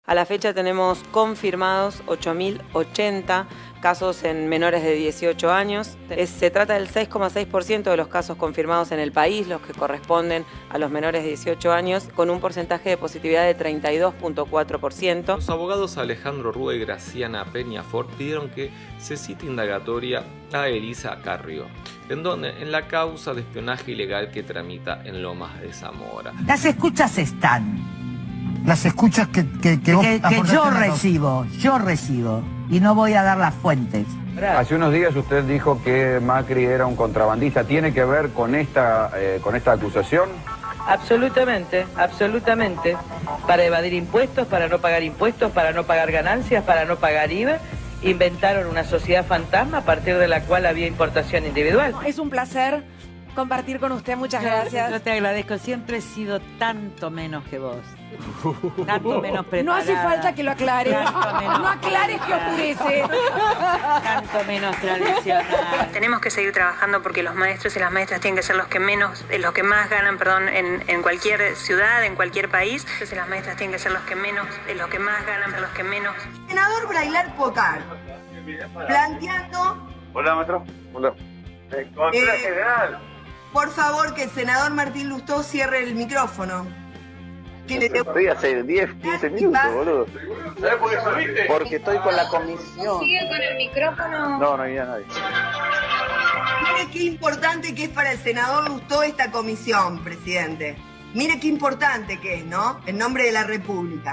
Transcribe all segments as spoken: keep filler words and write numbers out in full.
A la fecha tenemos confirmados ocho mil ochenta casos en menores de dieciocho años. Es, se trata del seis coma seis por ciento de los casos confirmados en el país, los que corresponden a los menores de dieciocho años, con un porcentaje de positividad de treinta y dos punto cuatro por ciento. Los abogados Alejandro Rúa y Graciana Peñafort pidieron que se cite indagatoria a Elisa Carrió, en donde en la causa de espionaje ilegal que tramita en Lomas de Zamora. Las escuchas están. Las escuchas que, que, que, vos que, que yo recibo, yo recibo, y no voy a dar las fuentes. Hace unos días usted dijo que Macri era un contrabandista. ¿Tiene que ver con esta, eh, con esta acusación? Absolutamente, absolutamente. Para evadir impuestos, para no pagar impuestos, para no pagar ganancias, para no pagar I V A. Inventaron una sociedad fantasma a partir de la cual había importación individual. Es un placer compartir con usted, muchas gracias. Yo te agradezco, siempre he sido tanto menos que vos. Tanto menos preparada. No hace falta que lo aclare. No aclares que oscurece. Tanto menos tradicional. Tenemos que seguir trabajando porque los maestros y las maestras tienen que ser los que menos, los que más ganan, perdón, en, en cualquier ciudad, en cualquier país. Entonces las maestras tienen que ser los que menos, los que más ganan, los que menos. Senador Brailar Pocar, planteando. Hola, maestro. Hola. Eh, eh, general. Por favor, que el senador Martín Lustó cierre el micrófono. Que le estoy hace diez, quince minutos, boludo. ¿Sabes por qué subiste? Porque estoy con la comisión. ¿Sigue con el micrófono? No, no había nadie. Mire qué importante que es para el senador Lustó esta comisión, presidente. Mire qué importante que es, ¿no? En nombre de la República.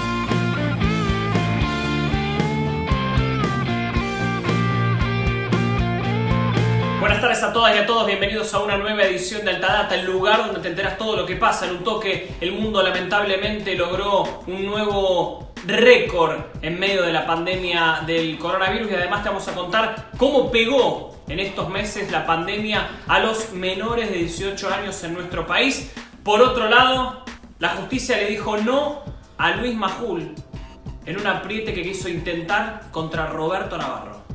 Buenas tardes a todas y a todos, bienvenidos a una nueva edición de Altadata, el lugar donde te enteras todo lo que pasa. En un toque, el mundo lamentablemente logró un nuevo récord en medio de la pandemia del coronavirus y además te vamos a contar cómo pegó en estos meses la pandemia a los menores de dieciocho años en nuestro país. Por otro lado, la justicia le dijo no a Luis Majul en un apriete que quiso intentar contra Roberto Navarro.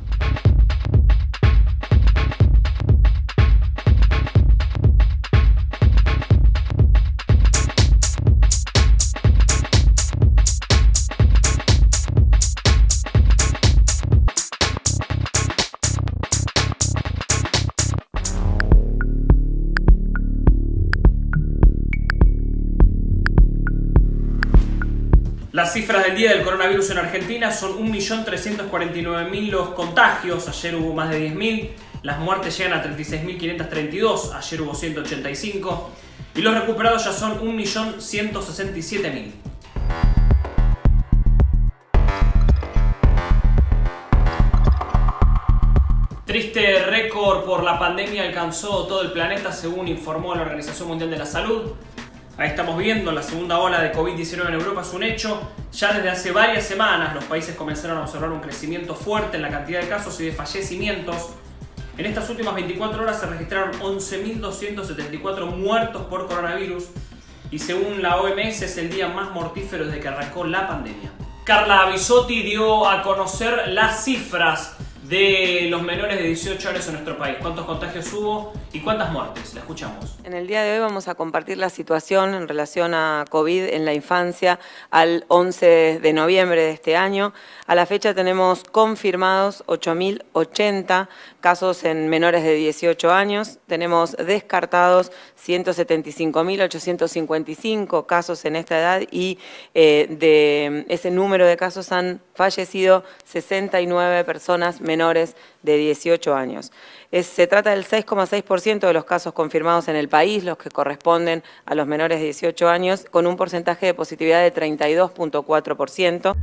Las cifras del día del coronavirus en Argentina son un millón trescientos cuarenta y nueve mil los contagios, ayer hubo más de diez mil, las muertes llegan a treinta y seis mil quinientos treinta y dos, ayer hubo ciento ochenta y cinco y los recuperados ya son un millón ciento sesenta y siete mil. Triste récord por la pandemia alcanzó todo el planeta según informó la Organización Mundial de la Salud. Ahí estamos viendo, la segunda ola de COVID diecinueve en Europa es un hecho. Ya desde hace varias semanas los países comenzaron a observar un crecimiento fuerte en la cantidad de casos y de fallecimientos. En estas últimas veinticuatro horas se registraron once mil doscientos setenta y cuatro muertos por coronavirus y según la O M S es el día más mortífero desde que arrancó la pandemia. Carla Bisotti dio a conocer las cifras de los menores de dieciocho años en nuestro país. ¿Cuántos contagios hubo y cuántas muertes? La escuchamos. En el día de hoy vamos a compartir la situación en relación a COVID en la infancia al once de noviembre de este año. A la fecha tenemos confirmados ocho mil ochenta casos en menores de dieciocho años. Tenemos descartados ciento setenta y cinco mil ochocientos cincuenta y cinco casos en esta edad y eh, de ese número de casos han fallecido sesenta y nueve personas menores de dieciocho años. Es, se trata del seis coma seis por ciento de los casos confirmados en el país, los que corresponden a los menores de dieciocho años, con un porcentaje de positividad de treinta y dos punto cuatro por ciento.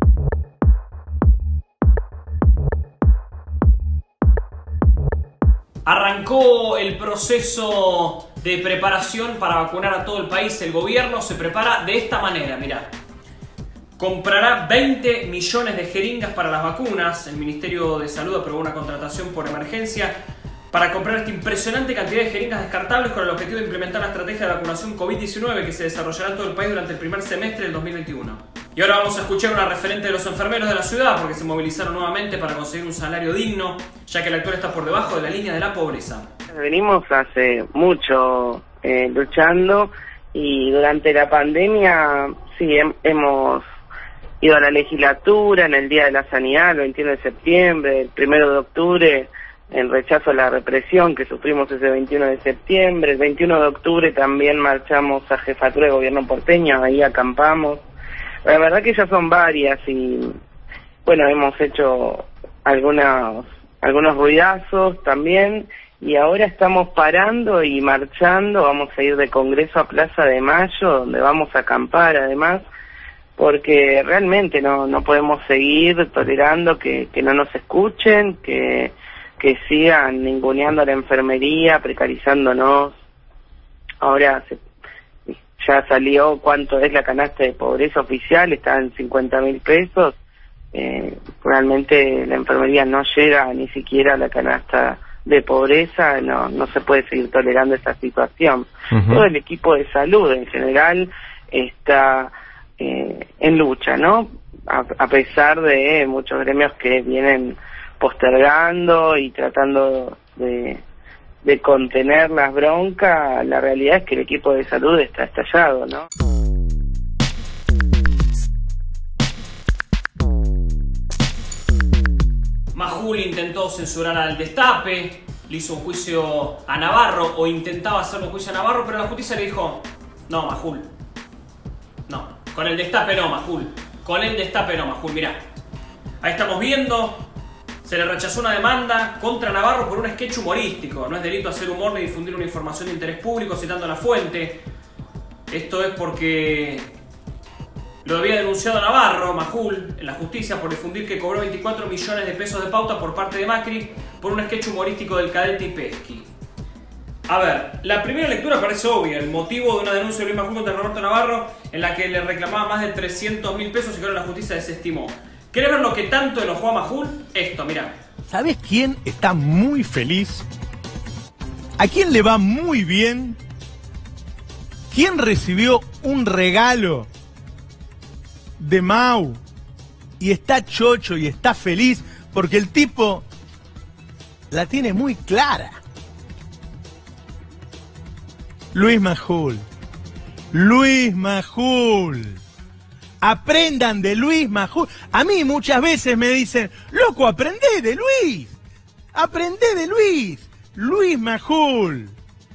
Arrancó el proceso de preparación para vacunar a todo el país. El gobierno se prepara de esta manera, mirá. Comprará veinte millones de jeringas para las vacunas. El Ministerio de Salud aprobó una contratación por emergencia para comprar esta impresionante cantidad de jeringas descartables con el objetivo de implementar la estrategia de vacunación COVID diecinueve que se desarrollará en todo el país durante el primer semestre del dos mil veintiuno. Y ahora vamos a escuchar a una referente de los enfermeros de la ciudad porque se movilizaron nuevamente para conseguir un salario digno, ya que el actual está por debajo de la línea de la pobreza. Venimos hace mucho eh, luchando y durante la pandemia sí hem- hemos ido a la legislatura en el Día de la Sanidad, el veintiuno de septiembre, el primero de octubre, en rechazo a la represión que sufrimos ese veintiuno de septiembre, el veintiuno de octubre también marchamos a Jefatura de Gobierno porteña, ahí acampamos. La verdad que ya son varias y, bueno, hemos hecho algunos, algunos ruidazos también y ahora estamos parando y marchando, vamos a ir de Congreso a Plaza de Mayo, donde vamos a acampar además, porque realmente no, no podemos seguir tolerando que, que no nos escuchen, que, que sigan ninguneando a la enfermería, precarizándonos. Ahora se, ya salió cuánto es la canasta de pobreza oficial, está en cincuenta mil pesos. Eh, realmente la enfermería no llega ni siquiera a la canasta de pobreza, no, no se puede seguir tolerando esta situación. Uh-huh. Todo el equipo de salud en general está eh, en lucha, ¿no? A, a pesar de muchos gremios que vienen postergando y tratando de, de contener las broncas, la realidad es que el equipo de salud está estallado, ¿no? Majul intentó censurar al Destape, le hizo un juicio a Navarro, o intentaba hacerle un juicio a Navarro, pero la justicia le dijo, no, Majul, no, con el Destape no, Majul, con el Destape no, Majul, mirá, ahí estamos viendo, se le rechazó una demanda contra Navarro por un sketch humorístico, no es delito hacer humor ni difundir una información de interés público citando la fuente, esto es porque lo había denunciado Navarro, Majul, en la justicia por difundir que cobró veinticuatro millones de pesos de pauta por parte de Macri por un sketch humorístico del Cadete y Pesky. A ver, la primera lectura parece obvia, el motivo de una denuncia de Luis Majul contra Roberto Navarro en la que le reclamaba más de trescientos mil pesos y que ahora la justicia desestimó. ¿Querés ver lo que tanto enojó a Majul? Esto, mirá. ¿Sabés quién está muy feliz? ¿A quién le va muy bien? ¿Quién recibió un regalo de Mau y está chocho y está feliz? Porque el tipo la tiene muy clara. Luis Majul. Luis Majul. Aprendan de Luis Majul. A mí muchas veces me dicen, loco, aprendé de Luis. Aprendé de Luis. Luis Majul.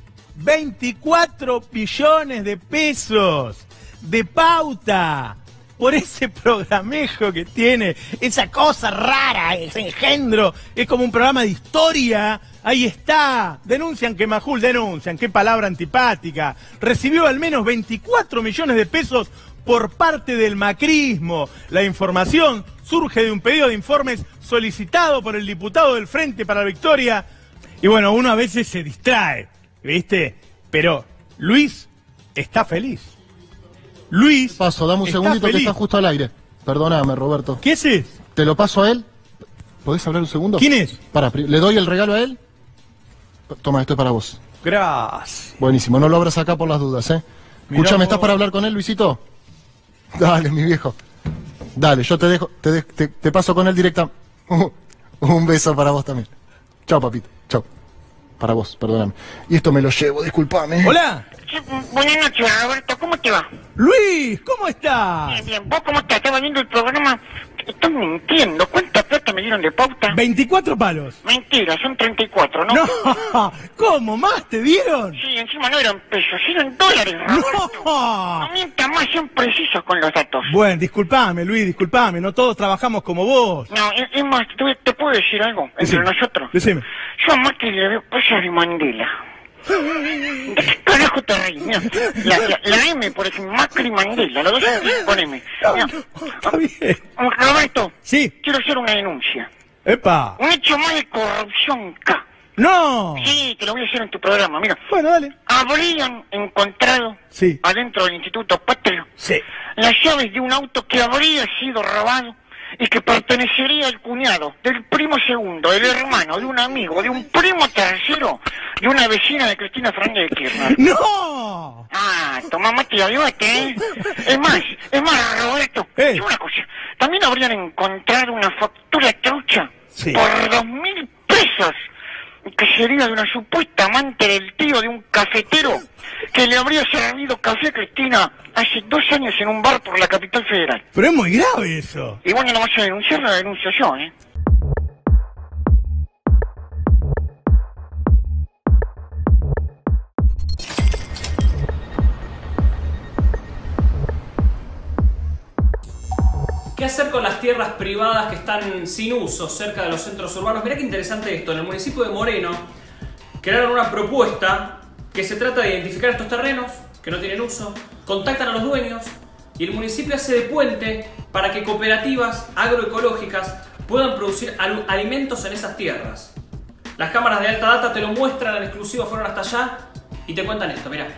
veinticuatro billones de pesos de pauta por ese programejo que tiene, esa cosa rara, ese engendro, es como un programa de historia. Ahí está, denuncian que Majul, denuncian, qué palabra antipática, recibió al menos veinticuatro millones de pesos por parte del macrismo. La información surge de un pedido de informes solicitado por el diputado del Frente para la Victoria, y bueno, uno a veces se distrae, ¿viste? Pero Luis está feliz. Luis, paso, dame un segundito feliz. Que está justo al aire. Perdóname, Roberto. ¿Qué es eso? ¿Te lo paso a él? ¿Podés hablar un segundo? ¿Quién es? Para, ¿le doy el regalo a él? Toma, esto es para vos. Gracias. Buenísimo, no lo abras acá por las dudas, ¿eh? Escuchame, ¿estás para hablar con él, Luisito? Dale, mi viejo. Dale, yo te dejo, te, de, te, te paso con él directa. Uh, un beso para vos también. Chao, papito. Chao. Para vos, perdóname. Y esto me lo llevo, disculpame. Hola. Sí, buenas noches, Roberto. ¿Cómo te va? Luis, ¿cómo estás? Bien, bien. ¿Vos cómo estás? Estaba viendo el programa. Estoy mintiendo. ¿Cuánta plata me dieron de pauta? veinticuatro palos. Mentira, son treinta y cuatro, ¿no? No, ¿cómo? ¿Más te dieron? Sí, encima no eran pesos, eran dólares, Roberto. No. No mientas más, sean precisos con los datos. Bueno, disculpame, Luis, disculpame. No todos trabajamos como vos. No, es, es más, te, te puedo decir algo entre Decime. nosotros. Decime. Yo a Macri le veo cosas de Mandela. ¿De qué carajo te reís? Mira, la, la, la M, por ejemplo, Macri Mandela, los dos con M. Mira, Está bien. Roberto, sí. Quiero hacer una denuncia. ¡Epa! Un hecho más de corrupción K. ¡No! Sí, te lo voy a hacer en tu programa, mira. Bueno, dale. Habrían encontrado sí. adentro del Instituto Patrio sí. las llaves de un auto que habría sido robado y que pertenecería al cuñado, del primo segundo, del hermano, de un amigo, de un primo tercero, de una vecina de Cristina Fernández de Kirchner. ¡No! Ah, toma mate y avivate, ¿eh? Es más, es más, Roberto, eh. una cosa. También habrían encontrado una factura trucha sí. por dos mil pesos, que sería de una supuesta amante del tío de un cafetero que le habría servido café a Cristina hace dos años en un bar por la capital federal. Pero es muy grave eso. Y bueno, no vas a denunciar, la denuncio yo, ¿eh? ¿Qué hacer con las tierras privadas que están sin uso cerca de los centros urbanos? Mirá qué interesante esto. En el municipio de Moreno crearon una propuesta que se trata de identificar estos terrenos que no tienen uso, contactan a los dueños y el municipio hace de puente para que cooperativas agroecológicas puedan producir al- alimentos en esas tierras. Las cámaras de alta data te lo muestran en exclusiva, fueron hasta allá y te cuentan esto, mirá.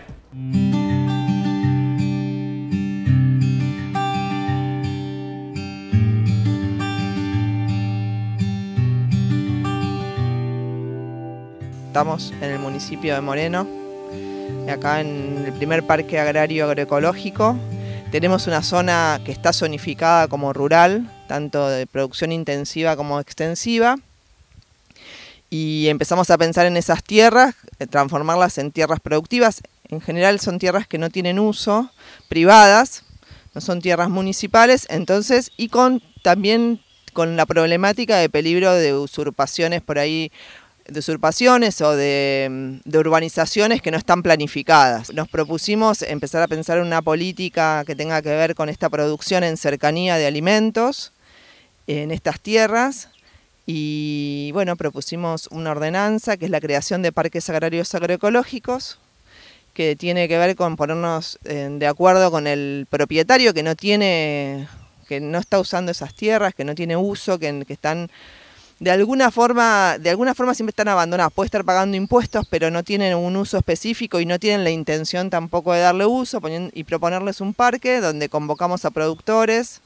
Estamos en el municipio de Moreno, acá en el primer parque agrario agroecológico. Tenemos una zona que está zonificada como rural, tanto de producción intensiva como extensiva. Y empezamos a pensar en esas tierras, transformarlas en tierras productivas. En general son tierras que no tienen uso, privadas, no son tierras municipales, entonces, y con también con la problemática de peligro de usurpaciones por ahí, de usurpaciones o de, de urbanizaciones que no están planificadas. Nos propusimos empezar a pensar en una política que tenga que ver con esta producción en cercanía de alimentos en estas tierras y bueno, propusimos una ordenanza que es la creación de parques agrarios agroecológicos, que tiene que ver con ponernos eh, de acuerdo con el propietario que no tiene, que no está usando esas tierras, que no tiene uso, que, que están de alguna forma, de alguna forma siempre están abandonadas. Puede estar pagando impuestos, pero no tienen un uso específico y no tienen la intención tampoco de darle uso, poniendo, y proponerles un parque donde convocamos a productores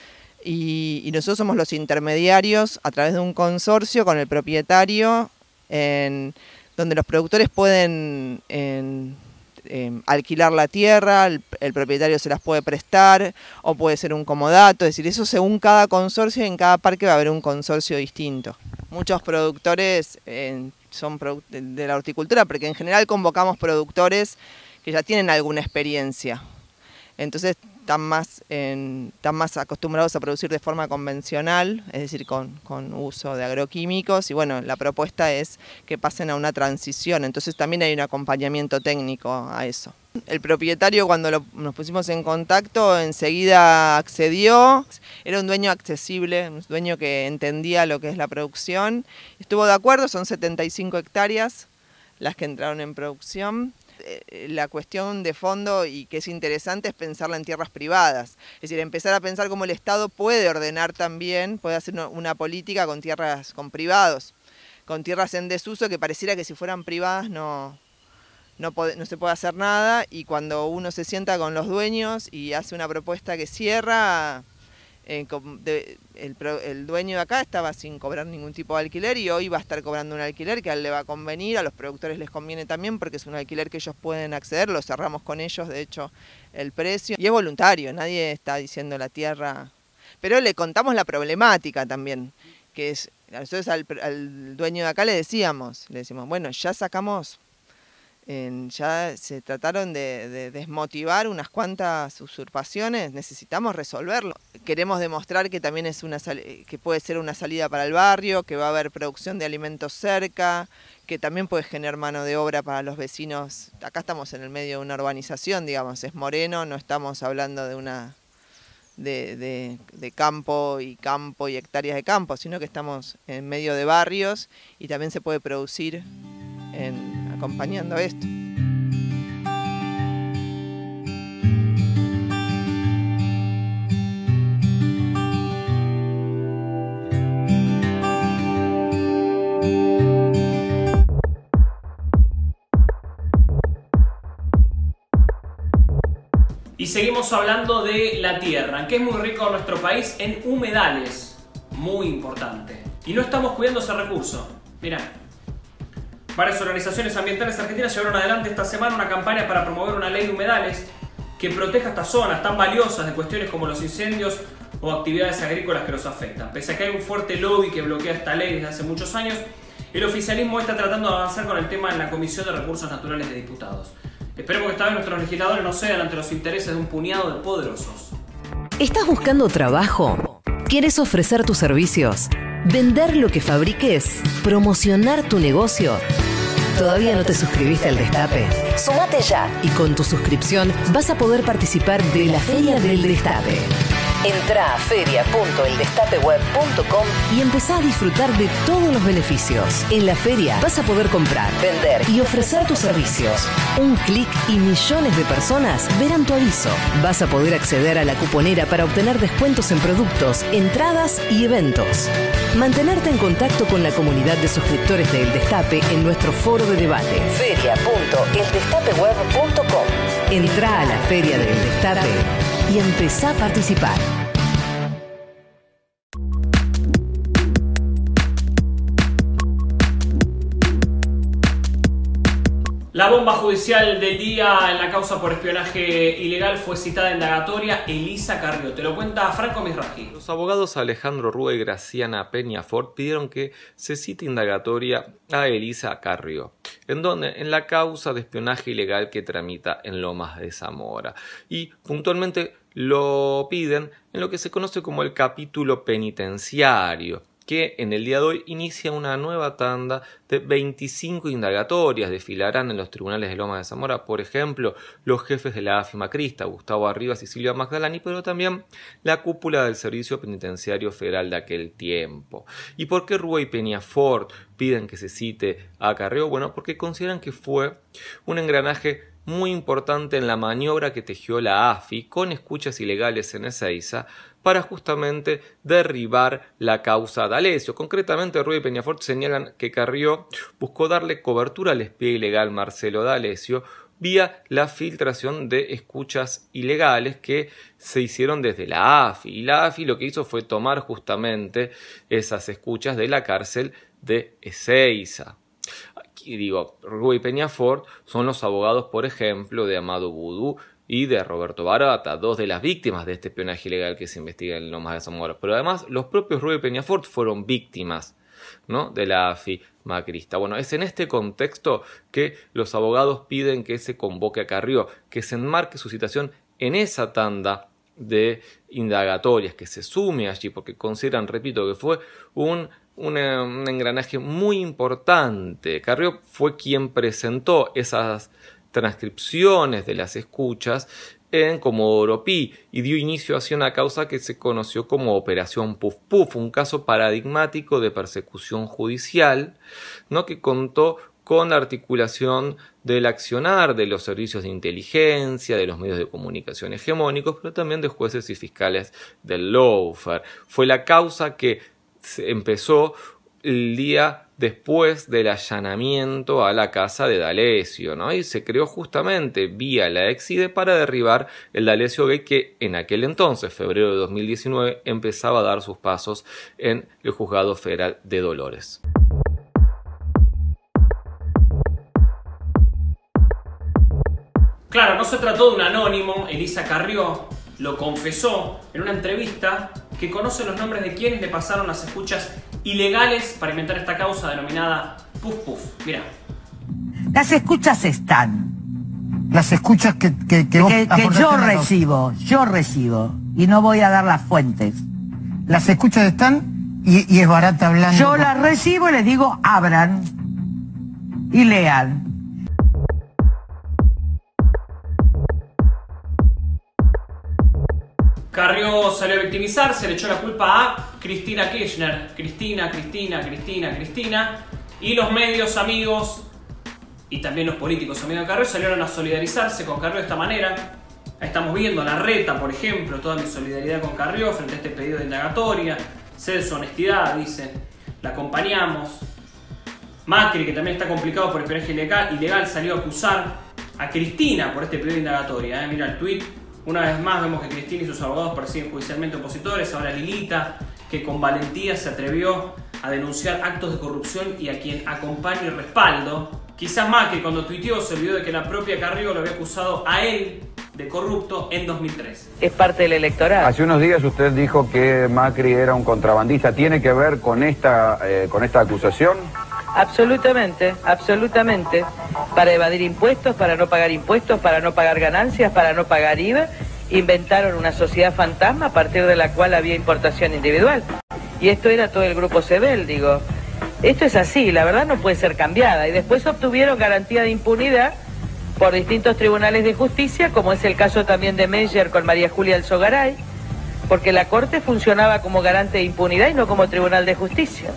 y, y nosotros somos los intermediarios a través de un consorcio con el propietario, en, donde los productores pueden en, Eh, alquilar la tierra, el, el propietario se las puede prestar o puede ser un comodato, es decir, eso según cada consorcio, y en cada parque va a haber un consorcio distinto. Muchos productores eh, son produ de la horticultura, porque en general convocamos productores que ya tienen alguna experiencia, entonces están más, en, están más acostumbrados a producir de forma convencional, es decir, con, con uso de agroquímicos, y bueno, la propuesta es que pasen a una transición, entonces también hay un acompañamiento técnico a eso. El propietario, cuando lo, nos pusimos en contacto, enseguida accedió, era un dueño accesible, un dueño que entendía lo que es la producción, estuvo de acuerdo, son setenta y cinco hectáreas las que entraron en producción. La cuestión de fondo y que es interesante es pensarla en tierras privadas, es decir, empezar a pensar cómo el Estado puede ordenar también, puede hacer una política con tierras, con privados, con tierras en desuso que pareciera que si fueran privadas no, no, puede, no se puede hacer nada, y cuando uno se sienta con los dueños y hace una propuesta que cierra, eh, de, el, el dueño de acá estaba sin cobrar ningún tipo de alquiler y hoy va a estar cobrando un alquiler que a él le va a convenir, a los productores les conviene también porque es un alquiler que ellos pueden acceder, lo cerramos con ellos de hecho el precio, y es voluntario, nadie está diciendo la tierra, pero le contamos la problemática también, que es, nosotros al, al dueño de acá le decíamos, le decimos, bueno, ya sacamos, En, ya se trataron de, de desmotivar unas cuantas usurpaciones, necesitamos resolverlo. Queremos demostrar que también es una que puede ser una salida para el barrio, que va a haber producción de alimentos cerca, que también puede generar mano de obra para los vecinos. Acá estamos en el medio de una urbanización, digamos, es Moreno, no estamos hablando de una de, de, de campo y campo y hectáreas de campo, sino que estamos en medio de barrios y también se puede producir en acompañando esto. Y seguimos hablando de la tierra, que es muy rico en nuestro país en humedales, muy importante. Y no estamos cuidando ese recurso. Mirá. Varias organizaciones ambientales argentinas llevaron adelante esta semana una campaña para promover una ley de humedales que proteja estas zonas tan valiosas de cuestiones como los incendios o actividades agrícolas que los afectan. Pese a que hay un fuerte lobby que bloquea esta ley desde hace muchos años, el oficialismo está tratando de avanzar con el tema en la Comisión de Recursos Naturales de Diputados. Esperemos que esta vez nuestros legisladores no cedan ante los intereses de un puñado de poderosos. ¿Estás buscando trabajo? ¿Quieres ofrecer tus servicios? ¿Vender lo que fabriques? ¿Promocionar tu negocio? ¿Todavía no te suscribiste al Destape? ¡Sumate ya! Y con tu suscripción vas a poder participar de la Feria del Destape. Entrá a feria punto el destape web punto com y empezá a disfrutar de todos los beneficios. En la feria vas a poder comprar, vender y ofrecer tus servicios. Un clic y millones de personas verán tu aviso. Vas a poder acceder a la cuponera para obtener descuentos en productos, entradas y eventos. Mantenerte en contacto con la comunidad de suscriptores de El Destape en nuestro foro de debate. feria punto el destape web punto com. Entrá a la Feria del Destape y empezá a participar. La bomba judicial del día en la causa por espionaje ilegal fue citada indagatoria Elisa Carrió. Te lo cuenta Franco Misraji. Los abogados Alejandro Rúa y Graciana Peñafort pidieron que se cite indagatoria a Elisa Carrió. ¿En dónde? En la causa de espionaje ilegal que tramita en Lomas de Zamora. Y puntualmente lo piden en lo que se conoce como el capítulo penitenciario, que en el día de hoy inicia una nueva tanda de veinticinco indagatorias. Desfilarán en los tribunales de Lomas de Zamora, por ejemplo, los jefes de la A F I Macrista, Gustavo Arribas y Silvia Magdalani, pero también la cúpula del Servicio Penitenciario Federal de aquel tiempo. ¿Y por qué Rúa y Peñafort piden que se cite a Carrió? Bueno, porque consideran que fue un engranaje muy importante en la maniobra que tejió la A F I con escuchas ilegales en Ezeiza para justamente derribar la causa D'Alessio. Concretamente, Rúa y Peñafort señalan que Carrió buscó darle cobertura al espía ilegal Marcelo D'Alessio vía la filtración de escuchas ilegales que se hicieron desde la A F I. Y la A F I lo que hizo fue tomar justamente esas escuchas de la cárcel de Ezeiza. Aquí digo, Rúa y Peñafort son los abogados, por ejemplo, de Amado Vudú y de Roberto Barata, dos de las víctimas de este espionaje ilegal que se investiga en Lomas de Zamora. Pero además, los propios Rúa y Peñafort fueron víctimas, ¿no?, de la A F I macrista. Bueno, es en este contexto que los abogados piden que se convoque a Carrió, que se enmarque su citación en esa tanda de indagatorias, que se sume allí, porque consideran, repito, que fue un, un, un engranaje muy importante. Carrió fue quien presentó esas transcripciones de las escuchas en Comodoro Pi y dio inicio así a una causa que se conoció como Operación Puf Puf, un caso paradigmático de persecución judicial, ¿no?, que contó con la articulación del accionar de los servicios de inteligencia, de los medios de comunicación hegemónicos, pero también de jueces y fiscales del lawfare. Fue la causa que se empezó el día después del allanamiento a la casa de D'Alessio, ¿no? Y se creó justamente vía la Exide para derribar el D'Alessio Gate, que en aquel entonces, febrero de dos mil diecinueve, empezaba a dar sus pasos en el Juzgado Federal de Dolores. Claro, no se trató de un anónimo. Elisa Carrió lo confesó en una entrevista que conoce los nombres de quienes le pasaron las escuchas ilegales para inventar esta causa denominada Puf Puf. Mirá. Las escuchas están. Las escuchas que, que, que, que, vos que yo aportaste recibo, yo recibo. Y no voy a dar las fuentes. Las escuchas están y, y es barata hablando. Yo las recibo y les digo, abran y lean. Carrió salió a victimizarse, le echó la culpa a Cristina Kirchner. Cristina, Cristina, Cristina, Cristina. Y los medios amigos y también los políticos amigos de Carrió salieron a solidarizarse con Carrió de esta manera. Ahí estamos viendo a Larreta, por ejemplo, toda mi solidaridad con Carrió frente a este pedido de indagatoria. Sé de su honestidad, dice. La acompañamos. Macri, que también está complicado por espionaje ilegal, ilegal, salió a acusar a Cristina por este pedido de indagatoria. ¿eh? Mira el tuit. Una vez más vemos que Cristina y sus abogados persiguen judicialmente opositores. Ahora Lilita, que con valentía se atrevió a denunciar actos de corrupción y a quien acompaña y respaldo. Quizás Macri, cuando tuiteó, se olvidó de que la propia Carrió lo había acusado a él de corrupto en dos mil tres. Es parte del electorado. Hace unos días usted dijo que Macri era un contrabandista. ¿Tiene que ver con esta, eh, con esta acusación? Absolutamente, absolutamente. para evadir impuestos, para no pagar impuestos, para no pagar ganancias, para no pagar I V A, inventaron una sociedad fantasma a partir de la cual había importación individual. Y esto era todo el grupo Sebel, digo. Esto es así, la verdad no puede ser cambiada. Y después obtuvieron garantía de impunidad por distintos tribunales de justicia, como es el caso también de Meyer con María Julia Alzogaray, porque la Corte funcionaba como garante de impunidad y no como tribunal de justicia.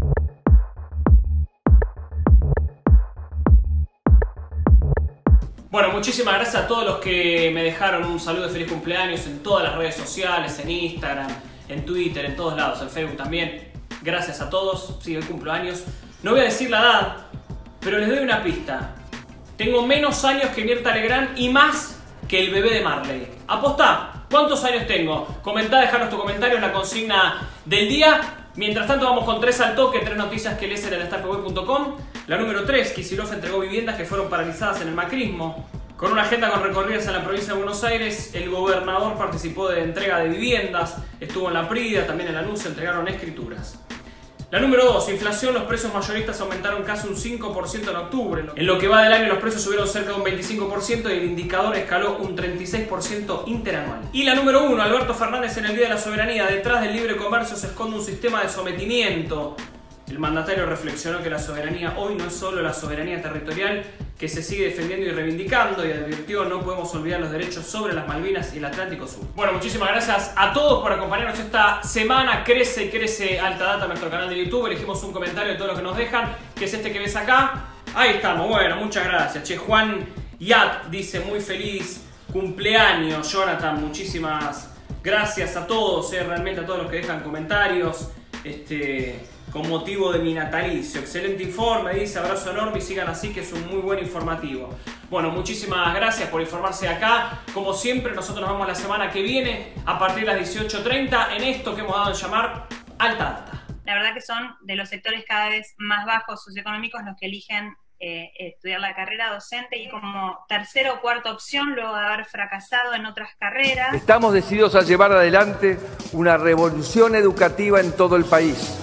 Bueno, muchísimas gracias a todos los que me dejaron un saludo de feliz cumpleaños en todas las redes sociales, en Instagram, en Twitter, en todos lados, en Facebook también. Gracias a todos. Sí, hoy cumplo años. No voy a decir la edad, pero les doy una pista. Tengo menos años que Mirta Legrand y más que el bebé de Marley. Apostá, ¿cuántos años tengo? Comentá, dejanos tu comentario en la consigna del día. Mientras tanto vamos con tres al toque, tres noticias que lees en el destape web punto com. La número tres, Kicillof entregó viviendas que fueron paralizadas en el macrismo. Con una agenda con recorridas en la provincia de Buenos Aires, el gobernador participó de entrega de viviendas, estuvo en la Prida, también en la Luz, se entregaron escrituras. La número dos, inflación, los precios mayoristas aumentaron casi un cinco por ciento en octubre. En lo que va del año los precios subieron cerca de un veinticinco por ciento y el indicador escaló un treinta y seis por ciento interanual. Y la número uno, Alberto Fernández en el Día de la Soberanía, detrás del libre comercio se esconde un sistema de sometimiento. El mandatario reflexionó que la soberanía hoy no es solo la soberanía territorial que se sigue defendiendo y reivindicando y advirtió no podemos olvidar los derechos sobre las Malvinas y el Atlántico Sur. Bueno, muchísimas gracias a todos por acompañarnos esta semana. Crece y crece Alta Data, nuestro canal de YouTube. Elegimos un comentario de todo lo que nos dejan, que es este que ves acá. Ahí estamos, bueno, muchas gracias. Che, Juan Yat dice muy feliz cumpleaños. Jonathan, muchísimas gracias a todos, eh, realmente a todos los que dejan comentarios. Este... con motivo de mi natalicio. Excelente informe, dice, abrazo enorme y sigan así que es un muy buen informativo. Bueno, muchísimas gracias por informarse acá. Como siempre, nosotros nos vemos la semana que viene a partir de las dieciocho treinta en esto que hemos dado en llamar Alta Data. La verdad que son de los sectores cada vez más bajos socioeconómicos los que eligen eh, estudiar la carrera docente y como tercera o cuarta opción luego de haber fracasado en otras carreras. Estamos decididos a llevar adelante una revolución educativa en todo el país.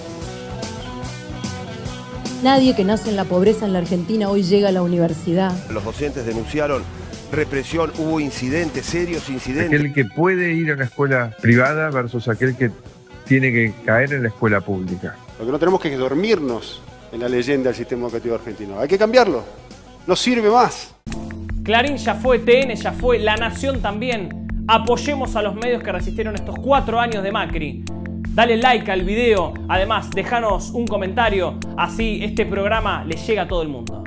Nadie que nace en la pobreza en la Argentina hoy llega a la universidad. Los docentes denunciaron represión, hubo incidentes, serios incidentes. Aquel que puede ir a la escuela privada versus aquel que tiene que caer en la escuela pública. Lo que no tenemos que es dormirnos en la leyenda del sistema educativo argentino. Hay que cambiarlo. No sirve más. Clarín ya fue, T N ya fue, La Nación también. Apoyemos a los medios que resistieron estos cuatro años de Macri. Dale like al video, además déjanos un comentario, así este programa le llega a todo el mundo.